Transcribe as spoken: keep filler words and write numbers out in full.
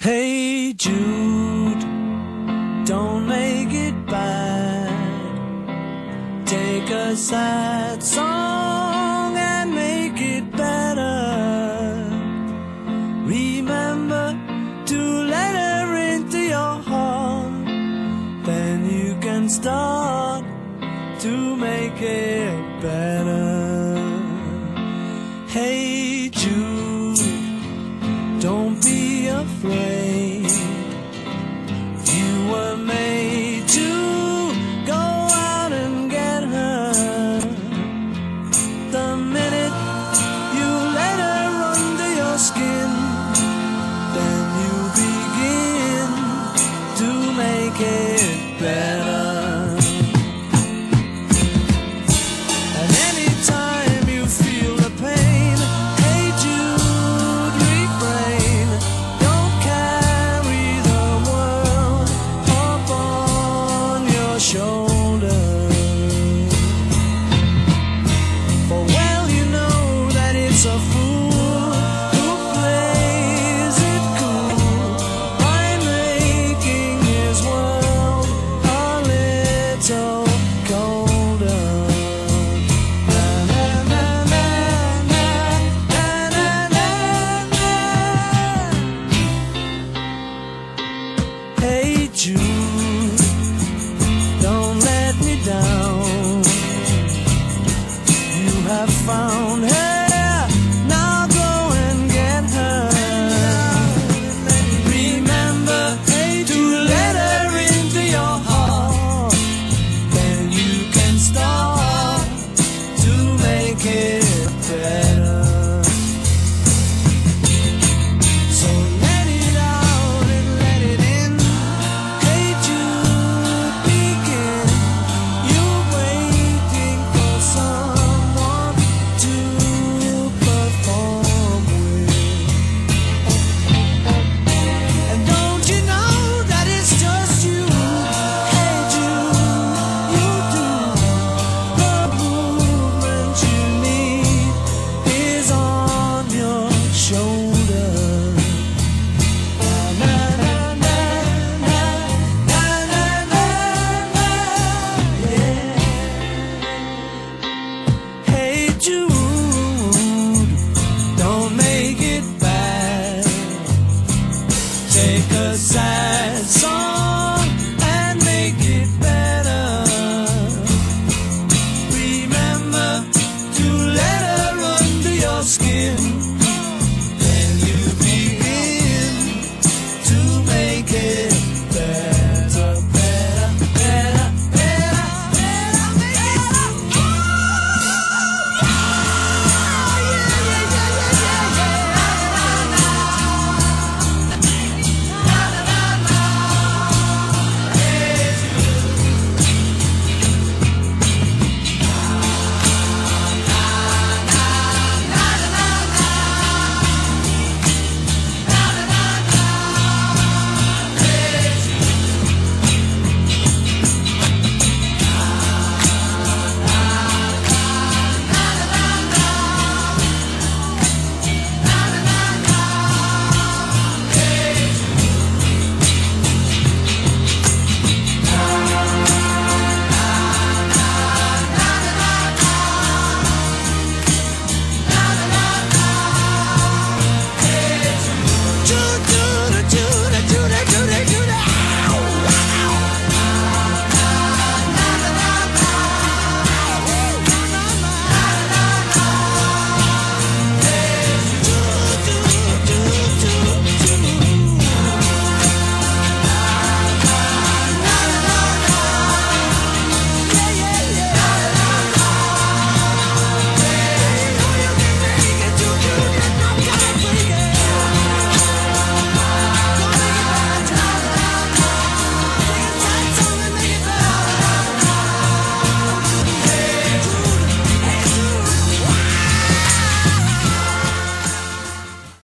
Hey Jude, don't make it bad. Take a sad song and make it better. Remember to let her into your heart, then you can start to make it better. Hey Jude, don't be afraid. You were made to go out and get her. The minute you let her under your skin, then you begin to make it better. And anytime you feel the pain, hey Jude, refrain. Don't carry the world up on your shoulders. For well you know that it's a fool who plays it cool by making his world a little colder. Na, na, na, na, na, na, na, na. Hey Jude, don't let me down. You have found her, now go and get her. Remember to let her into your heart, then you can start to make it better. So let it out and let it in. Hey Jude, begin. You're waiting for someone to perform with. And don't you know that it's just you? Hey Jude, you do. The movement you need is on your shoulder. Na, na, na, na, na, na, na, na, yeah. Hey Jude, don't make it bad. Take a sad song